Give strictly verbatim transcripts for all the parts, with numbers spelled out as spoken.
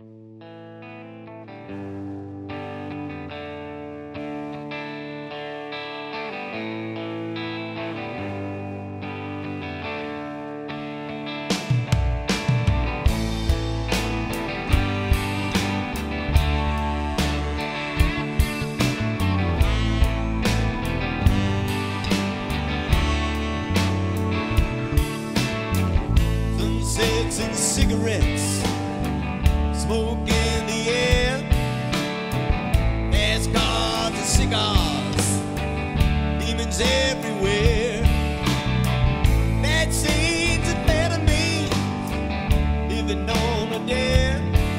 And cigarettes, smoke in the air. There's cars and cigars, demons everywhere. Bad scenes and better me, living on a dare.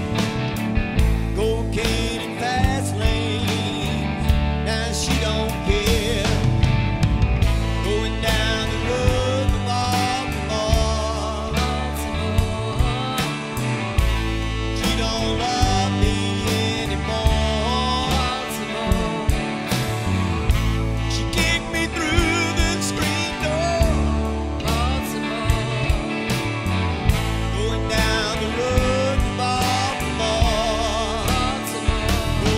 Cocaine and fast lanes, now she don't care. Going down the road of Baltimore. She don't love me anymore. She kicked me through the screen door. Going down the road to Baltimore. Oh,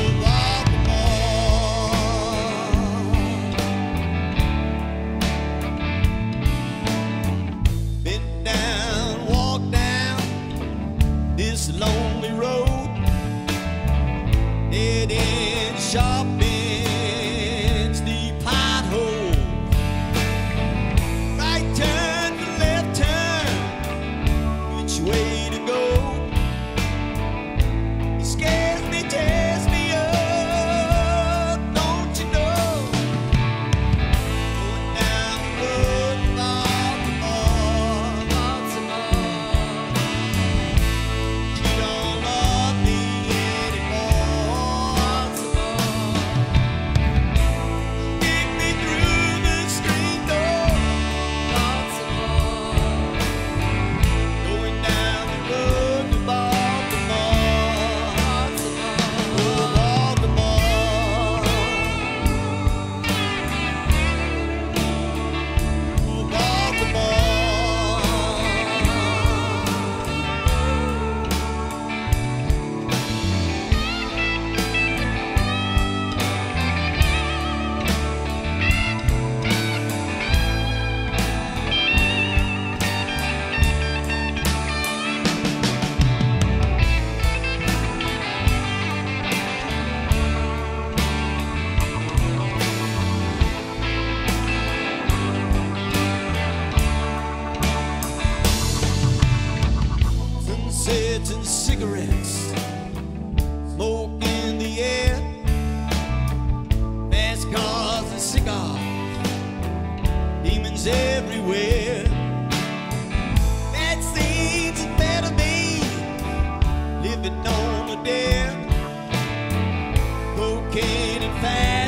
Baltimore. Been down, walked down this lonely road, dead end sharp bends, deep potholes. Right turn to left turn, which way to go? It scares me, tears me up, don't you know? Going down the road to Baltimore. She don't love me anymore. Kick me through the screen door. Going down the road to Baltimore. Oh, Baltimore. Oh, Baltimore. Sunsets and cigarettes, smoke in the air. Fast cars and cigars, demons everywhere. Bad scenes and better me, living on a dare. Cocaine and fast